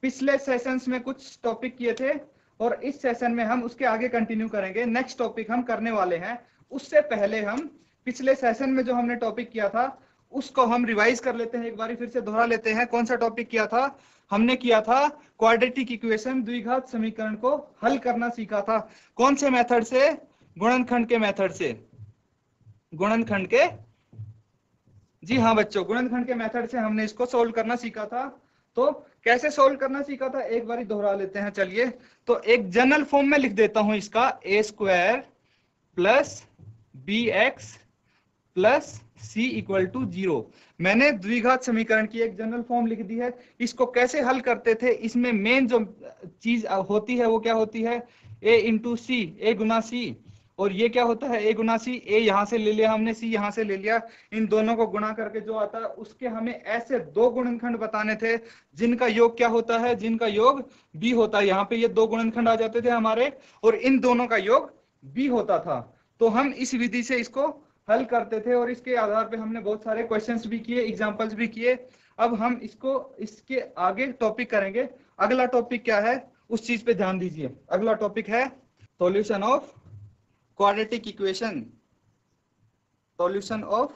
पिछले सेशंस में कुछ टॉपिक किए थे और इस सेशन में हम उसके आगे कंटिन्यू करेंगे। नेक्स्ट टॉपिक हम करने वाले हैं, उससे पहले हम पिछले सेशन में जो हमने टॉपिक किया था उसको हम रिवाइज कर लेते हैं, एक बार फिर से दोहरा लेते हैं। कौन सा टॉपिक किया था? हमने किया था क्वाड्रेटिक इक्वेशन, द्विघात समीकरण को हल करना सीखा था। कौन से मेथड से? गुणनखंड के मेथड से। गुणनखंड के, जी हाँ बच्चों, गुणनखंड के मेथड से हमने इसको सोल्व करना सीखा था। तो कैसे सोल्व करना सीखा था एक बार दोहरा लेते हैं। चलिए, तो एक जनरल फॉर्म में लिख देता हूं इसका, a square plus b x plus c equal to 0। मैंने द्विघात समीकरण की एक जनरल फॉर्म लिख दी है। इसको कैसे हल करते थे, इसमें मेन जो चीज होती है वो क्या होती है? ए इंटू सी, ए गुना सी। और ये क्या होता है? ए गुना सी। ए यहां से ले लिया हमने, सी यहां से ले लिया, इन दोनों को गुणा करके जो आता है उसके हमें ऐसे दो गुणनखंड बताने थे जिनका योग क्या होता है? जिनका योग बी होता है। यहाँ पे ये दो गुणनखंड आ जाते थे हमारे और इन दोनों का योग बी होता था। तो हम इस विधि से इसको हल करते थे और इसके आधार पे हमने बहुत सारे क्वेश्चंस भी किए, एग्जांपल्स भी किए। अब हम इसको इसके आगे टॉपिक करेंगे। अगला टॉपिक क्या है उस चीज पे ध्यान दीजिए। अगला टॉपिक है solution of quadratic equation. Solution of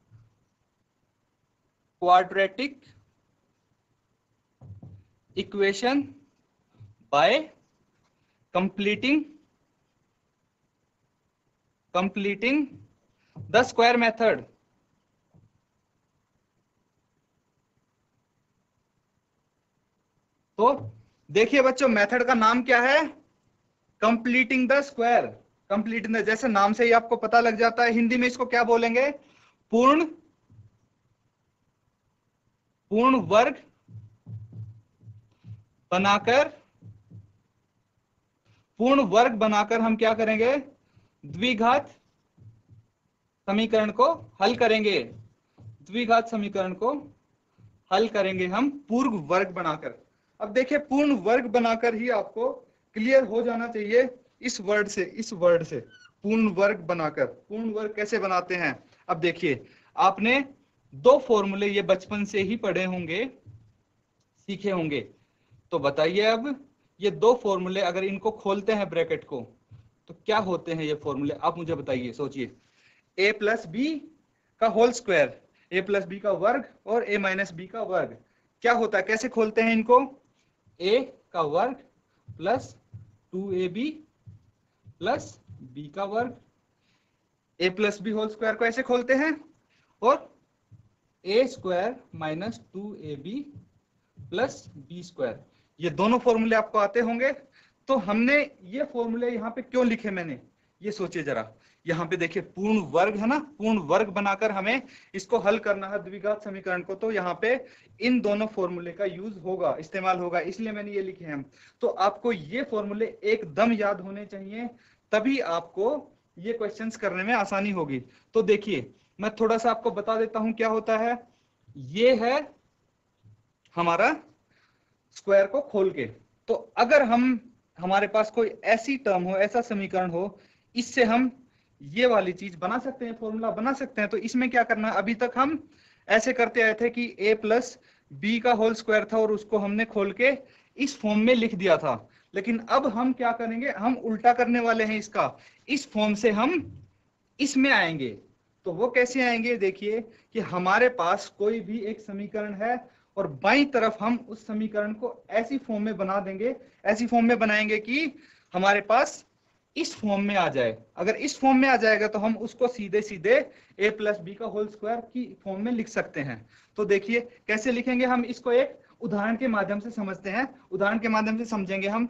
quadratic equation by completing the square method. तो देखिए बच्चों, मेथड का नाम क्या है? Completing the square. Completing the, जैसे नाम से ही आपको पता लग जाता है, हिंदी में इसको क्या बोलेंगे? पूर्ण वर्ग बनाकर, पूर्ण वर्ग बनाकर हम क्या करेंगे? द्विघात समीकरण को हल करेंगे। द्विघात समीकरण को हल करेंगे हम पूर्ण वर्ग बनाकर। अब देखिए, पूर्ण वर्ग बनाकर ही आपको क्लियर हो जाना चाहिए इस वर्ड से, इस वर्ड से, पूर्ण वर्ग बनाकर। पूर्ण वर्ग कैसे बनाते हैं? अब देखिए, आपने दो फॉर्मूले ये बचपन से ही पढ़े होंगे, सीखे होंगे। तो बताइए, अब ये दो फॉर्मूले अगर इनको खोलते हैं ब्रैकेट को तो क्या होते हैं ये फॉर्मूले? आप मुझे बताइए, सोचिए। ए प्लस बी का whole square, a plus b का वर्ग और ए माइनस बी का वर्ग, क्या होता है? कैसे खोलते हैं इनको? ए का वर्ग प्लस 2ab प्लस बी का वर्ग। A plus b whole square को ऐसे खोलते हैं, और a square minus 2ab plus b square. ये दोनों फॉर्मूले आपको आते होंगे। तो हमने ये फॉर्मूले यहाँ पे क्यों लिखे मैंने, ये सोचिए जरा। यहाँ पे देखिए, पूर्ण वर्ग है ना, पूर्ण वर्ग बनाकर हमें इसको हल करना है द्विघात समीकरण को। तो यहाँ पे इन दोनों फॉर्मूले का यूज होगा, इस्तेमाल होगा, इसलिए मैंने ये लिखे हैं। तो आपको ये फॉर्मूले एकदम याद होने चाहिए, तभी आपको ये क्वेश्चंस करने में आसानी होगी। तो देखिए, मैं थोड़ा सा आपको बता देता हूं क्या होता है। ये है हमारा स्क्वायर को खोल के। तो अगर हमारे पास कोई ऐसी टर्म हो, ऐसा समीकरण हो, इससे हम ये वाली चीज बना सकते हैं, फॉर्मूला बना सकते हैं। तो इसमें क्या करना है, अभी तक हम ऐसे करते आए थे कि a प्लस बी का होल स्क्वायर था और उसको हमने खोल के इस फॉर्म में लिख दिया था। लेकिन अब हम क्या करेंगे, हम उल्टा करने वाले हैं इसका। इस फॉर्म से हम इसमें आएंगे। तो वो कैसे आएंगे? देखिए कि हमारे पास कोई भी एक समीकरण है और बाईं तरफ हम उस समीकरण को ऐसी फॉर्म में बना देंगे, ऐसी फॉर्म में बनाएंगे कि हमारे पास इस फॉर्म में आ जाए। अगर इस फॉर्म में आ जाएगा तो हम उसको सीधे सीधे a प्लस बी का होल स्क्वायर की फॉर्म में लिख सकते हैं। तो देखिए कैसे लिखेंगे हम इसको, एक उदाहरण के माध्यम से समझते हैं। उदाहरण के माध्यम से समझेंगे हम।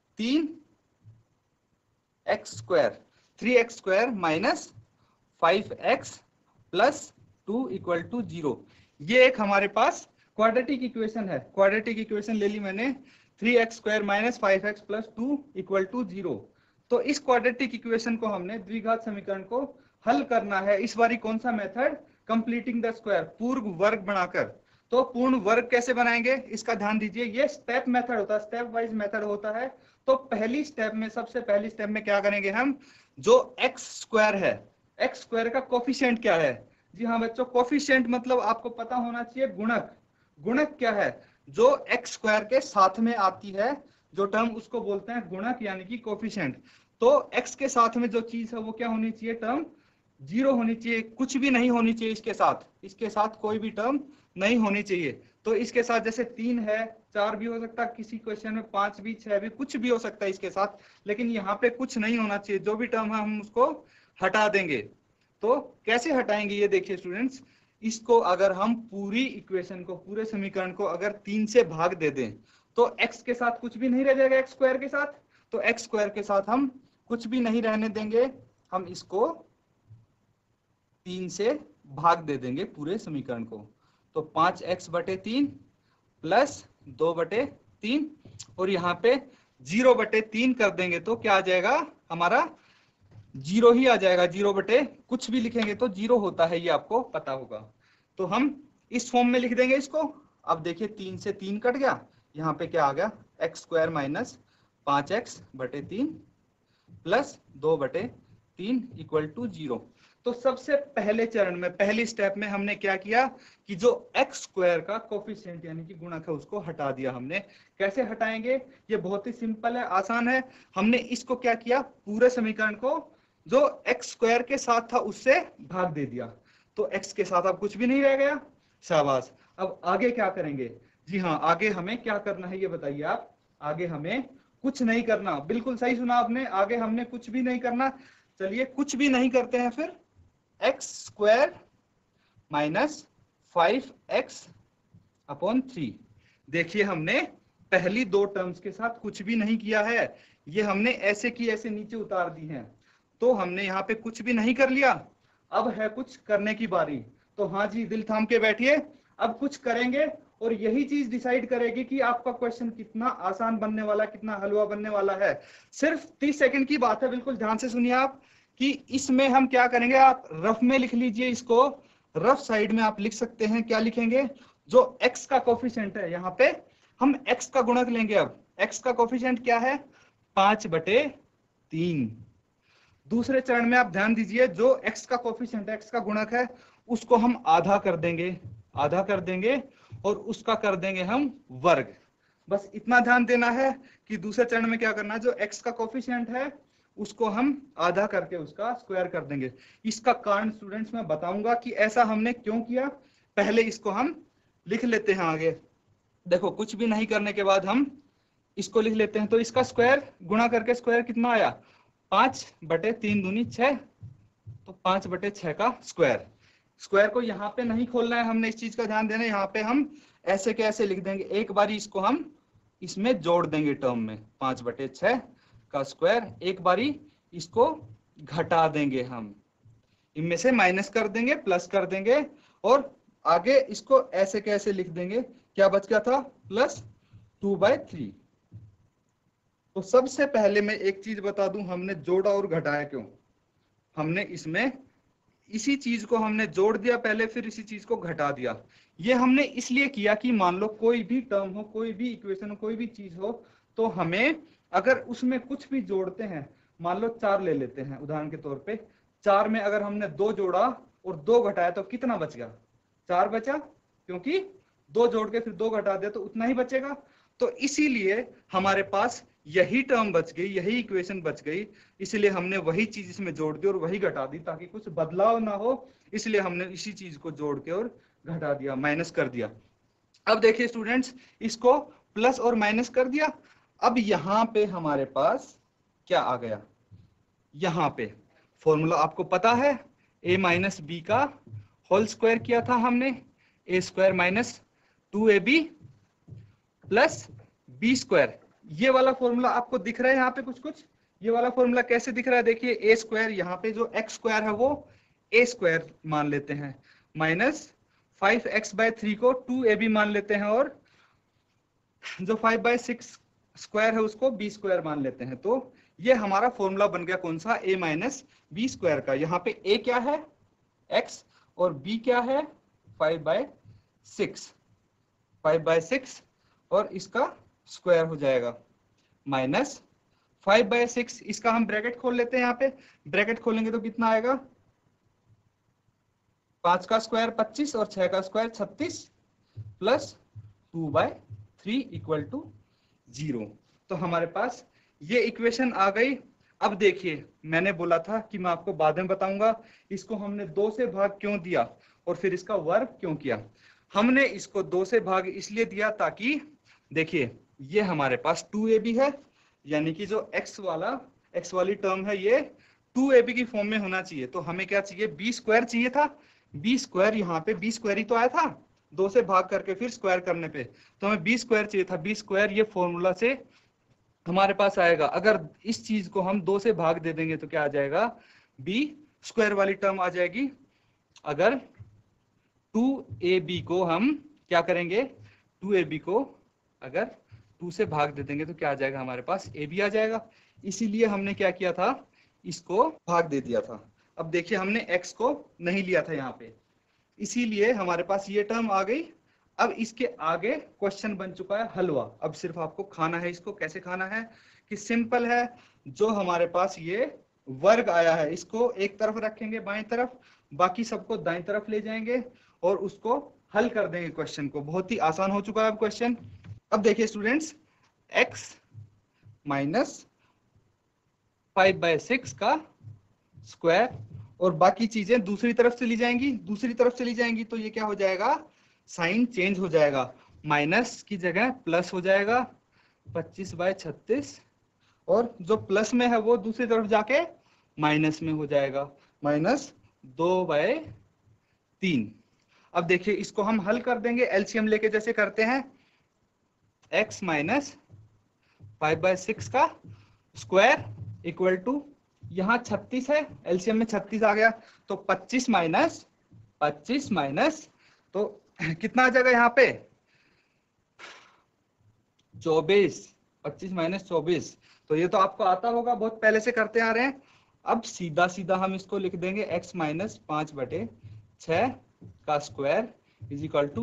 3x square, 3x square minus 5x plus 2 equal to 0। ये एक हमारे पास क्वाड्रेटिक इक्वेशन है। क्वाड्रेटिक इक्वेशन ले ली मैंने, 3x square minus 5x plus 2 equal to 0। तो इस क्वाड्रेटिक इक्वेशन को हमने द्विघात समीकरण को हल करना है। इस बारी कौन सा मेथड? कंप्लीटिंग द स्क्वायर, पूर्ण वर्ग बनाकर। तो पूर्ण वर्ग कैसे बनाएंगे इसका ध्यान दीजिए। ये स्टेप मेथड होता है, स्टेप वाइज मेथड होता है। तो पहली स्टेप में, सबसे पहली स्टेप में क्या करेंगे हम, जो एक्स स्क्वायर है, एक्स स्क्वायर का कोफिशिएंट क्या है? जी हाँ बच्चों, कोफिशिएंट मतलब आपको पता होना चाहिए गुणक। गुणक क्या है? जो एक्स स्क्वायर के साथ में आती है जो टर्म, उसको बोलते हैं गुणक यानी कि कोफिशिएंट। तो एक्स के साथ में जो चीज है वो क्या होनी चाहिए, टर्म जीरो होनी चाहिए, कुछ भी नहीं होनी चाहिए इसके साथ कोई भी टर्म नहीं होनी चाहिए। तो इसके साथ जैसे 3 है, 4 भी हो सकता है, किसी क्वेश्चन में 5 भी, 6 भी, कुछ भी हो सकता है इसके साथ, लेकिन यहाँ पे कुछ नहीं होना चाहिए। जो भी टर्म है हम उसको हटा देंगे। तो कैसे हटाएंगे ये देखिए स्टूडेंट्स, इसको अगर हम पूरी इक्वेशन को, पूरे समीकरण को अगर 3 से भाग दे दें तो x के साथ कुछ भी नहीं रह जाएगा, एक्स स्क्वायर के साथ। तो एक्स स्क्वायर के साथ हम कुछ भी नहीं रहने देंगे, हम इसको 3 से भाग दे देंगे पूरे समीकरण को। तो 5x/3 प्लस 2/3 और यहाँ पे 0/3 कर देंगे तो क्या आ जाएगा हमारा, 0 ही आ जाएगा। 0 बटे कुछ भी लिखेंगे तो 0 होता है, ये आपको पता होगा। तो हम इस फॉर्म में लिख देंगे इसको। अब देखिए 3 से 3 कट गया, यहाँ पे क्या आ गया, x² minus 5x/3 plus 2/3 equal to 0। तो सबसे पहले चरण में, पहली स्टेप में हमने क्या किया कि जो एक्स स्क्वायर का कोफिशिएंट यानी कि गुणक है उसको हटा दिया हमने। कैसे हटाएंगे, ये बहुत ही सिंपल है, आसान है। हमने इसको क्या किया, पूरे समीकरण को जो एक्स स्क्वायर के साथ था उससे भाग दे दिया। तो एक्स के साथ अब कुछ भी नहीं रह गया, शाबाश। अब आगे क्या करेंगे, जी हाँ, आगे हमें क्या करना है ये बताइए आप। आगे हमें कुछ नहीं करना, बिल्कुल सही सुना आपने, आगे हमने कुछ भी नहीं करना। चलिए कुछ भी नहीं करते हैं, फिर x² माइनस 5x/3। देखिए हमने पहली 2 टर्म्स के साथ कुछ भी नहीं किया है, ये हमने ऐसे की ऐसे नीचे उतार दी हैं। तो हमने यहाँ पे कुछ भी नहीं कर लिया, अब है कुछ करने की बारी। तो हाँ जी, दिल थाम के बैठिए, अब कुछ करेंगे और यही चीज डिसाइड करेगी कि आपका क्वेश्चन कितना आसान बनने वाला, कितना हलवा बनने वाला है। सिर्फ 30 सेकंड की बात है, बिल्कुल ध्यान से सुनिए आप कि इसमें हम क्या करेंगे। आप रफ में लिख लीजिए इसको, रफ साइड में आप लिख सकते हैं। क्या लिखेंगे, जो x का कोफिशिएंट है, यहाँ पे हम x का गुणक लेंगे। अब x का कोफिशिएंट क्या है, 5/3। दूसरे चरण में आप ध्यान दीजिए, जो x का कोफिशिएंट है, x का गुणक है, उसको हम आधा कर देंगे, आधा कर देंगे और उसका कर देंगे हम वर्ग। बस इतना ध्यान देना है कि दूसरे चरण में क्या करना है, जो x का कोफिशिएंट है उसको हम आधा करके उसका स्क्वायर कर देंगे। इसका कारण स्टूडेंट्स मैं बताऊंगा कि ऐसा हमने क्यों किया, पहले इसको हम लिख लेते हैं आगे। देखो कुछ भी नहीं करने के बाद हम इसको लिख लेते हैं। तो इसका स्क्वायर गुणा करके स्क्वायर कितना आया, 5/3 दूनी 6, तो 5/6 का स्क्वायर। स्क्वायर को यहाँ पे नहीं खोलना है हमने, इस चीज का ध्यान देना है। यहाँ पे हम ऐसे के ऐसे लिख देंगे, एक बारी इसको हम इसमें जोड़ देंगे टर्म में, 5/6 का स्क्वायर। एक बारी इसको घटा देंगे, हम इनमें से माइनस कर देंगे, प्लस कर देंगे और आगे इसको ऐसे कैसे लिख देंगे। क्या बच गया था, प्लस 2/3। तो सबसे पहले मैं एक चीज बता दूं, हमने जोड़ा और घटाया क्यों। हमने इसमें इसी चीज को हमने जोड़ दिया पहले, फिर इसी चीज को घटा दिया। ये हमने इसलिए किया कि मान लो कोई भी टर्म हो, कोई भी इक्वेशन हो, कोई भी चीज हो, तो हमें अगर उसमें कुछ भी जोड़ते हैं, मान लो 4 ले लेते हैं उदाहरण के तौर पे, 4 में अगर हमने 2 जोड़ा और 2 घटाया तो कितना बच गया, 4 बचा, क्योंकि 2 जोड़ के फिर 2 घटा दिया तो उतना ही बचेगा। तो इसीलिए हमारे पास यही टर्म बच गई, यही इक्वेशन बच गई, इसलिए हमने वही चीज इसमें जोड़ दी और वही घटा दी ताकि कुछ बदलाव ना हो। इसलिए हमने इसी चीज को जोड़ के और घटा दिया, माइनस कर दिया। अब देखिए स्टूडेंट्स, इसको प्लस और माइनस कर दिया। अब यहाँ पे हमारे पास क्या आ गया, यहाँ पे फॉर्मूला आपको पता है, a माइनस बी का होल स्क्वायर किया था हमने, a² minus 2ab plus b²। ये वाला फॉर्मूला आपको दिख रहा है यहाँ पे कुछ कुछ। ये वाला फॉर्मूला कैसे दिख रहा है, देखिए a², यहाँ पे जो x² है वो a² मान लेते हैं, माइनस 5x/3 को 2ab मान लेते हैं और जो 5/6 स्क्वायर है उसको b² मान लेते हैं। तो ये हमारा फॉर्मूला बन गया कौन सा, a माइनस b² का। यहाँ पे a क्या है, x, और b क्या है 5/6 और इसका स्क्वायर हो जाएगा माइनस 5/6। इसका हम ब्रैकेट खोल लेते हैं, यहाँ पे ब्रैकेट खोलेंगे तो कितना आएगा, 5 का स्क्वायर 25 और 6 का स्क्वायर 36 प्लस 2/3। 3 equal to 0। तो हमारे पास ये इक्वेशन आ गई। अब देखिए, मैंने बोला था कि मैं आपको बाद में बताऊंगा इसको हमने 2 से भाग क्यों दिया और फिर इसका वर्ग क्यों किया। हमने इसको 2 से भाग इसलिए दिया ताकि देखिए ये हमारे पास 2ab है, यानी कि जो x वाली टर्म है ये 2ab की फॉर्म में होना चाहिए। तो हमें क्या चाहिए, b स्क्वायर चाहिए था। b स्क्वायर, यहाँ पे b स्क्वायर ही तो आया था 2 से भाग करके फिर स्क्वायर करने पे, तो हमें b स्क्वायर चाहिए था। b स्क्वायर ये फॉर्मूला से हमारे पास आएगा। अगर इस चीज को हम 2 से भाग दे देंगे तो क्या आ जाएगा, b स्क्वायर वाली टर्म आ जाएगी। अगर 2ab को हम क्या करेंगे, 2ab को अगर 2 से भाग दे देंगे तो क्या आ जाएगा, हमारे पास ab आ जाएगा। इसीलिए हमने क्या किया था, इसको भाग दे दिया था। अब देखिए हमने x को नहीं लिया था यहाँ पे, इसीलिए हमारे पास ये टर्म आ गई। अब इसके आगे क्वेश्चन बन चुका है हलवा। अब सिर्फ आपको खाना है। इसको कैसे खाना है कि सिंपल है, जो हमारे पास ये वर्ग आया है इसको एक तरफ रखेंगे बाएं तरफ, बाकी सबको दाएं तरफ ले जाएंगे और उसको हल कर देंगे क्वेश्चन को। बहुत ही आसान हो चुका है अब क्वेश्चन। अब देखिए स्टूडेंट्स, x माइनस 5/6 का स्क्वायर और बाकी चीजें दूसरी तरफ चली जाएंगी तो ये क्या हो जाएगा, साइन चेंज हो जाएगा, माइनस की जगह प्लस हो जाएगा 25/36, और जो प्लस में है वो दूसरी तरफ जाके माइनस में हो जाएगा, -2/3। अब देखिए इसको हम हल कर देंगे एलसीएम लेके, जैसे करते हैं। x माइनस 5/6 का स्क्वायर इक्वल टू, यहाँ 36 है, एलसीएम में 36 आ गया, तो 25 माइनस तो कितना आ जाएगा यहाँ पे 24, 25 माइनस 24। तो ये तो आपको आता होगा, बहुत पहले से करते आ रहे हैं। अब सीधा सीधा हम इसको लिख देंगे x माइनस 5/6 का स्क्वायर इज इक्वल टू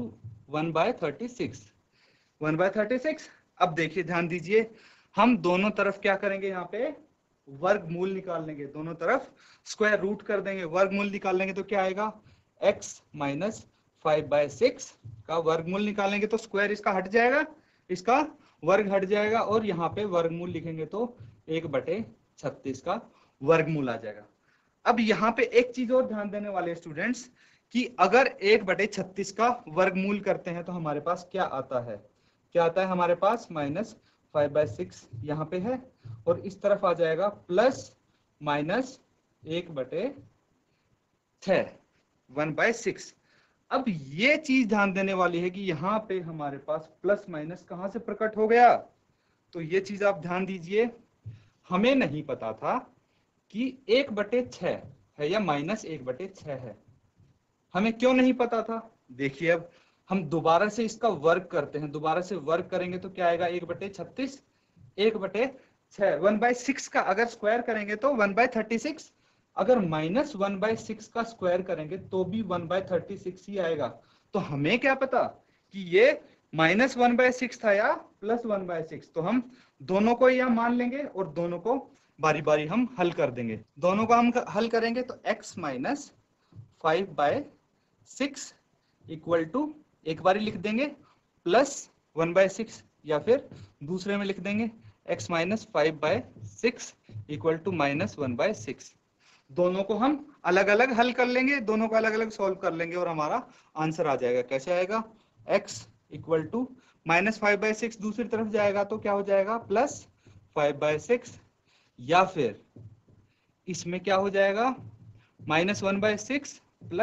1/36। अब देखिए ध्यान दीजिए, हम दोनों तरफ क्या करेंगे, यहाँ पे वर्गमूल निकाल लेंगे, दोनों तरफ स्क्वायर रूट कर देंगे, वर्गमूल निकाल लेंगे तो क्या आएगा, x माइनस 5/6 का वर्गमूल निकालेंगे तो स्क्वायर इसका हट जाएगा, इसका वर्ग हट जाएगा, और यहाँ पे वर्गमूल लिखेंगे तो 1/36 का वर्गमूल आ जाएगा। अब यहाँ पे एक चीज और ध्यान देने वाले स्टूडेंट्स, कि अगर 1/36 का वर्गमूल करते हैं तो हमारे पास क्या आता है, हमारे पास -5/6 यहाँ पे है, और इस तरफ आ जाएगा +-1/6 1/6। अब ये चीज ध्यान देने वाली है कि यहाँ पे हमारे पास प्लस माइनस कहां से प्रकट हो गया, तो ये चीज आप ध्यान दीजिए। हमें नहीं पता था कि 1/6 है या -1/6 है। हमें क्यों नहीं पता था, देखिए अब हम दोबारा से इसका वर्ग करते हैं, दोबारा से वर्ग करेंगे तो क्या आएगा, 1/36, 1/6, 1/6 का अगर स्क्वायर करेंगे तो 1/36, अगर -1/6 का स्क्वायर करेंगे तो भी 1/36 ही आएगा। तो हमें क्या पता कि ये -1/6 था या +1/6, तो हम दोनों को यहाँ मान लेंगे और दोनों को बारी बारी हम हल कर देंगे। दोनों को हम हल करेंगे तो x माइनस 5/6 इक्वल टू, एक बारी लिख देंगे +1/6, या फिर दूसरे में लिख देंगे x माइनस 5/6 इक्वल टू -1/6। दोनों को हम अलग अलग हल कर लेंगे, दोनों को अलग अलग सॉल्व कर लेंगे और हमारा आंसर आ जाएगा। कैसे आएगा, x इक्वल टू -5/6 दूसरी तरफ जाएगा तो क्या हो जाएगा, +5/6, या फिर इसमें क्या हो जाएगा, -1/6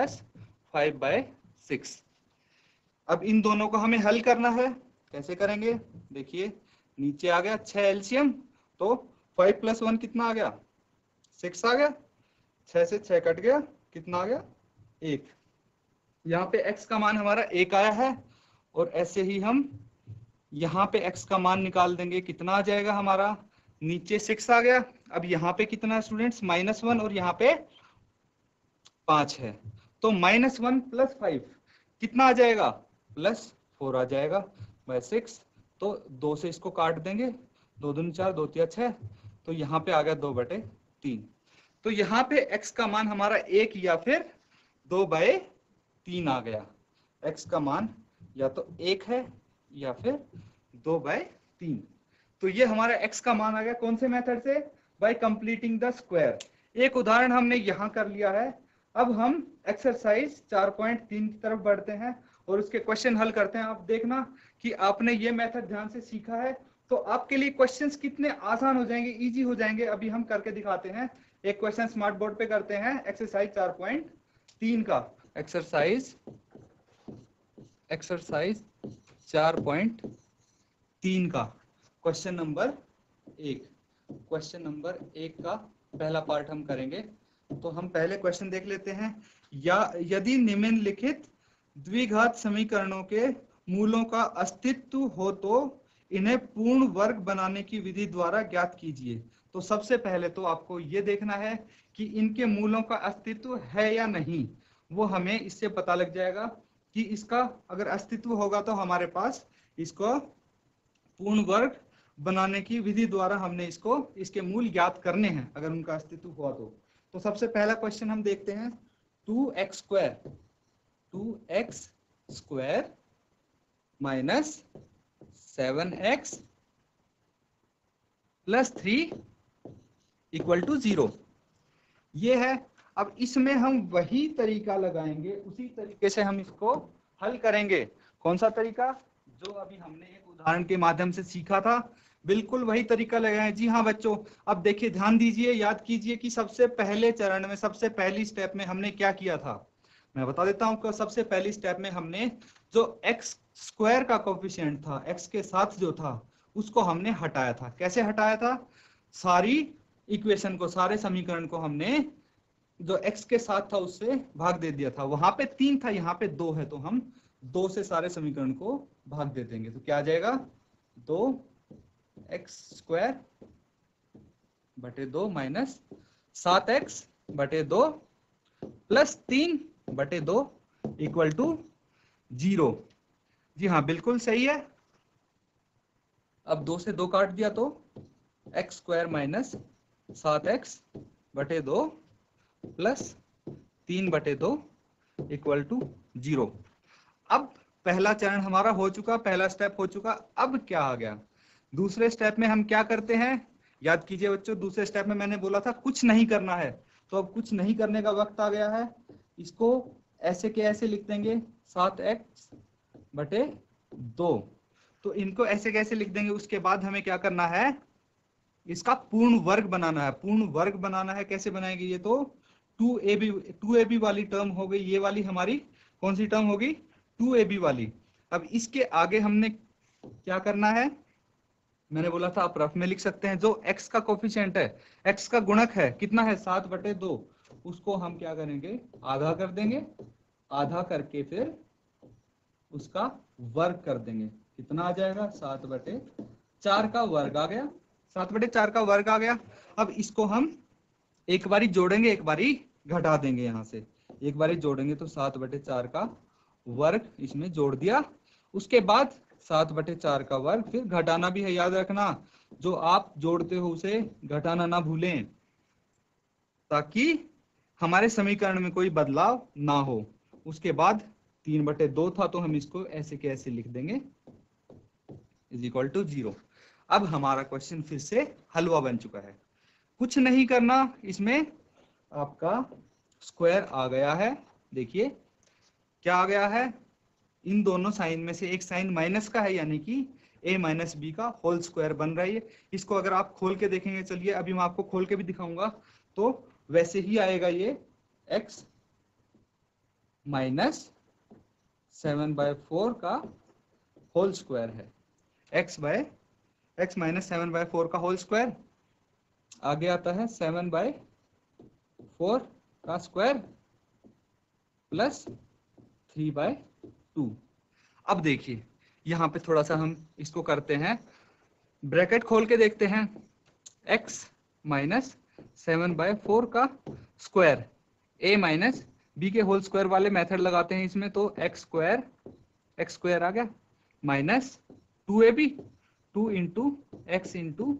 +5/6। अब इन दोनों को हमें हल करना है, कैसे करेंगे, देखिए नीचे आ गया 6 एलसीएम, तो 5 + 1 कितना आ गया, 6 आ गया, 6 से 6 कट गया, कितना आ गया, 1। यहाँ पे x का मान हमारा 1 आया है, और ऐसे ही हम यहाँ पे x का मान निकाल देंगे, कितना आ जाएगा हमारा, नीचे 6 आ गया। अब यहाँ पे कितना है स्टूडेंट्स, -1, और यहाँ पे 5 है, तो -1 + 5 कितना आ जाएगा, +4 आ जाएगा बाय 6। तो 2 से इसको काट देंगे, 2 दूनी 4, 2 तिया 6, तो यहाँ पे आ गया 2/3। तो यहाँ पे x का मान हमारा 1 या फिर 2/3 आ गया। x का मान या तो 1 है या फिर 2/3। तो ये हमारा x का मान आ गया कौन से मेथड से? By completing the square. एक उदाहरण हमने यहां कर लिया है। अब हम एक्सरसाइज 4.3 की तरफ बढ़ते हैं और उसके क्वेश्चन हल करते हैं। आप देखना कि आपने ये मेथड ध्यान से सीखा है तो आपके लिए क्वेश्चंस कितने आसान हो जाएंगे, इजी हो जाएंगे। अभी हम करके दिखाते हैं। एक क्वेश्चन स्मार्ट बोर्ड पे करते हैं, एक्सरसाइज 4.3 का। एक्सरसाइज 4.3 का क्वेश्चन नंबर 1। क्वेश्चन नंबर 1 का पहला पार्ट हम करेंगे। तो हम पहले क्वेश्चन देख लेते हैं। या यदि निम्नलिखित द्विघात समीकरणों के मूलों का अस्तित्व हो तो इन्हें पूर्ण वर्ग बनाने की विधि द्वारा ज्ञात कीजिए। तो सबसे पहले तो आपको ये देखना है कि इनके मूलों का अस्तित्व है या नहीं। वो हमें इससे पता लग जाएगा कि इसका अगर अस्तित्व होगा तो हमारे पास इसको पूर्ण वर्ग बनाने की विधि द्वारा हमने इसके मूल ज्ञात करने हैं अगर उनका अस्तित्व हुआ तो सबसे पहला क्वेश्चन हम देखते हैं। 2x square minus 7x plus 3 equal to 0 ये है। अब इसमें हम वही तरीका लगाएंगे, उसी तरीके से हम इसको हल करेंगे। कौन सा तरीका? जो अभी हमने एक उदाहरण के माध्यम से सीखा था, बिल्कुल वही तरीका लगाएं। जी हाँ बच्चों, अब देखिए, ध्यान दीजिए, याद कीजिए कि सबसे पहले चरण में, सबसे पहली स्टेप में हमने क्या किया था। मैं बता देता हूं। सबसे पहली स्टेप में हमने जो एक्स स्क्वायर का कोफिशिएंट था, एक्स के साथ जो था, उसको हमने हटाया था। कैसे हटाया था? सारी इक्वेशन को, सारे समीकरण को हमने जो x के साथ था उससे भाग दे दिया था। वहां पे 3 था, यहाँ पे 2 है, तो हम 2 से सारे समीकरण को भाग दे देंगे। तो क्या आ जाएगा? 2x स्क्वायर बटे 2 माइनस 7x बटे 2 प्लस 3 बटे 2 इक्वल टू 0। जी हाँ, बिल्कुल सही है। अब 2 से 2 काट दिया तो x स्क्वायर माइनस 7x बटे 2 प्लस 3 बटे 2 इक्वल टू 0। अब पहला चरण हमारा हो चुका, पहला स्टेप हो चुका। अब क्या आ गया? दूसरे स्टेप में हम क्या करते हैं? याद कीजिए बच्चों, दूसरे स्टेप में मैंने बोला था कुछ नहीं करना है। तो अब कुछ नहीं करने का वक्त आ गया है। इसको ऐसे के ऐसे लिख देंगे, 7x बटे 2। तो इनको ऐसे कैसे लिख देंगे? उसके बाद हमें क्या करना है? इसका पूर्ण वर्ग बनाना है। पूर्ण वर्ग बनाना है, कैसे बनाएंगे? ये तो 2ab वाली टर्म हो गई। ये वाली हमारी कौन सी टर्म होगी? 2ab वाली। अब इसके आगे हमने क्या करना है? मैंने बोला था आप रफ में लिख सकते हैं। जो x का कोफिशिएंट है, x का गुणक है, कितना है? 7 बटे 2। उसको हम क्या करेंगे? आधा कर देंगे। आधा करके फिर उसका वर्ग कर देंगे। कितना आ जाएगा? 7 बटे 4 का वर्ग आ गया। 7 बटे 4 का वर्ग आ गया। अब इसको हम एक बारी जोड़ेंगे, एक बारी घटा देंगे। यहां से एक बारी जोड़ेंगे तो 7 बटे 4 का वर्ग इसमें जोड़ दिया। उसके बाद 7 बटे 4 का वर्ग फिर घटाना भी है, याद रखना। जो आप जोड़ते हो उसे घटाना ना भूलें, ताकि हमारे समीकरण में कोई बदलाव ना हो। उसके बाद 3 बटे 2 था तो हम इसको ऐसे के ऐसे लिख देंगे, इज इक्वल टू 0। अब हमारा क्वेश्चन फिर से हलवा बन चुका है। कुछ नहीं करना, इसमें आपका स्क्वायर आ गया है। देखिए क्या आ गया है? इन दोनों साइन में से एक साइन माइनस का है, यानी कि a माइनस बी का होल स्क्वायर बन रही है। इसको अगर आप खोल के देखेंगे, चलिए अभी मैं आपको खोल के भी दिखाऊंगा, तो वैसे ही आएगा। ये x माइनस 7/4 का होल स्क्वायर है। x माइनस 7/4 का होल स्क्वायर आगे आता है 7/4 का स्क्वायर प्लस 3/2। अब देखिए यहां पे थोड़ा सा हम इसको करते हैं, ब्रैकेट खोल के देखते हैं। x माइनस 7/4 का स्क्वायर, a माइनस बी के होल स्क्वायर वाले मेथड लगाते हैं इसमें, तो x स्क्वायर आ गया minus 2ab, 2 into x into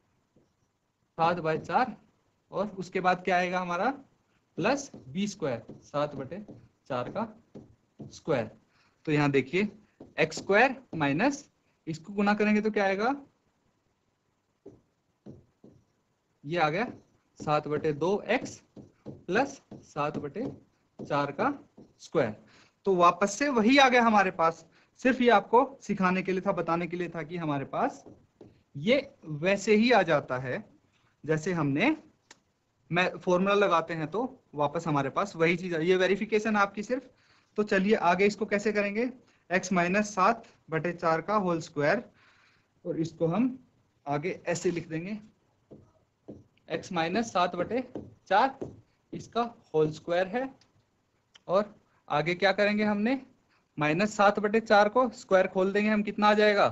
7/4, और उसके बाद क्या आएगा हमारा? प्लस b स्क्वायर, 7 बटे 4 का स्क्वायर। तो यहाँ देखिए x स्क्वायर माइनस इसको गुना करेंगे तो क्या आएगा, ये आ गया 7/2x प्लस 7/4 का स्क्वायर। तो वापस से वही आ गया हमारे पास, सिर्फ ये आपको सिखाने के लिए था, बताने के लिए था कि हमारे पास ये वैसे ही आ जाता है जैसे हमने फॉर्मूला लगाते हैं, तो वापस हमारे पास वही चीज, ये वेरिफिकेशन आपकी सिर्फ। तो चलिए आगे इसको कैसे करेंगे, x माइनस 7/4 का होल स्क्वायर, और इसको हम आगे ऐसे लिख देंगे x माइनस 7/4 इसका होल स्क्वायर है, और आगे क्या करेंगे हमने, माइनस 7/4 को स्क्वायर खोल देंगे हम, कितना आ जाएगा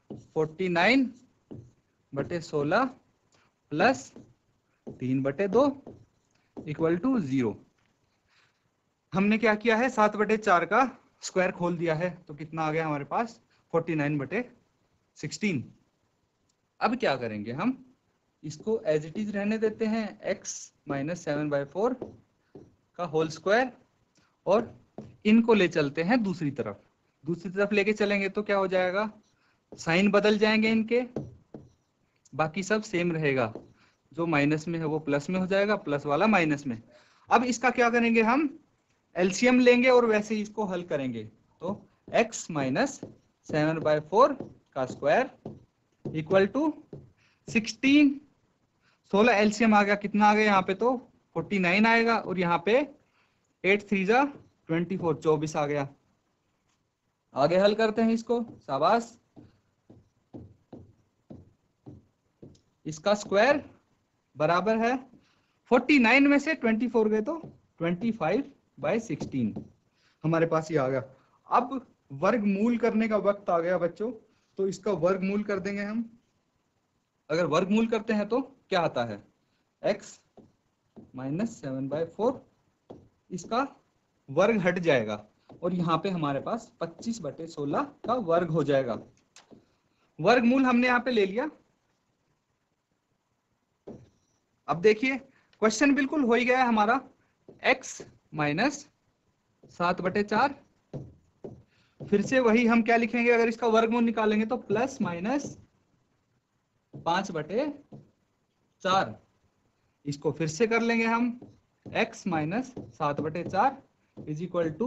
49/16 प्लस 3/2 इक्वल टू 0। हमने क्या किया है, 7/4 का स्क्वायर खोल दिया है, तो कितना आ गया हमारे पास 49/16। अब क्या करेंगे, हम इसको एज इट इज रहने देते हैं, x माइनस 7/4 का होल स्क्वायर, और इनको ले चलते हैं दूसरी तरफ लेके चलेंगे तो क्या हो जाएगा, साइन बदल जाएंगे इनके, बाकी सब सेम रहेगा, जो माइनस में है वो प्लस में हो जाएगा, प्लस वाला माइनस में। अब इसका क्या करेंगे, हम एलसीएम लेंगे और वैसे ही इसको हल करेंगे, तो x माइनस 7/4 का स्क्वायर इक्वल टू 16 एलसीएम आ गया, कितना आ गया यहाँ पे, तो 49 आएगा, और यहाँ पे 8 3 जा 24 24 आ गया। आगे हल करते हैं इसको, शाबाश। इसका स्क्वायर बराबर है 49 में से 24 गए तो 25/16 हमारे पास ये आ गया। अब वर्गमूल करने का वक्त आ गया बच्चों, तो इसका वर्गमूल कर देंगे हम। अगर वर्गमूल करते हैं तो क्या आता है, x माइनस 7/4 इसका वर्ग हट जाएगा, और यहाँ पे हमारे पास 25/16 का वर्ग हो जाएगा। वर्गमूल हमने यहाँ पे ले लिया। अब देखिए क्वेश्चन बिल्कुल हो ही गया है हमारा, x माइनस 7/4, फिर से वही हम क्या लिखेंगे, अगर इसका वर्गमूल निकालेंगे तो प्लस माइनस 5/4, इसको फिर से कर लेंगे हम, x minus 7/4 is equal to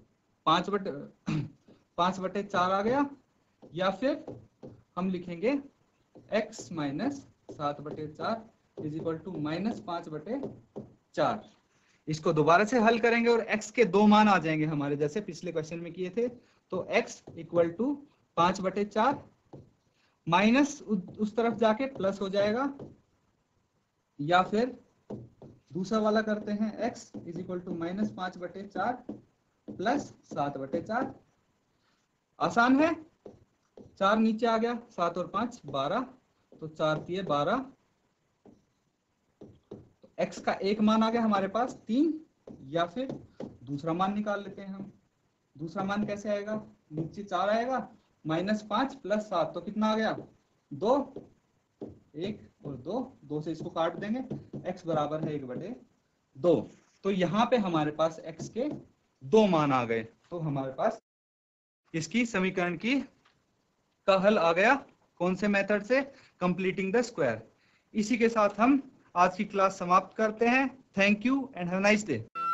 5/4 आ गया, या फिर हम लिखेंगे x minus 7/4 is equal to minus 5/4। इसको दोबारा से हल करेंगे और x के दो मान आ जाएंगे हमारे, जैसे पिछले क्वेश्चन में किए थे। तो x इक्वल टू 5/4 माइनस उस तरफ जाके प्लस हो जाएगा, या फिर दूसरा वाला करते हैं, x is equal to minus 5/4 plus 7/4। आसान है, 4 नीचे आ गया, 7 और 5 12, तो 4 3 12, तो x का एक मान आ गया हमारे पास 3, या फिर दूसरा मान निकाल लेते हैं हम। दूसरा मान कैसे आएगा, नीचे 4 आएगा, -5 प्लस 7, तो कितना आ गया 2, 1 और 2, 2 से इसको काट देंगे, x बराबर है 1/2। तो यहाँ पे हमारे पास x के 2 मान आ गए, तो हमारे पास इसकी समीकरण का हल आ गया। कौन से मेथड से, कंप्लीटिंग द स्क्वायर। इसी के साथ हम आज की क्लास समाप्त करते हैं। Thank you and have a nice day.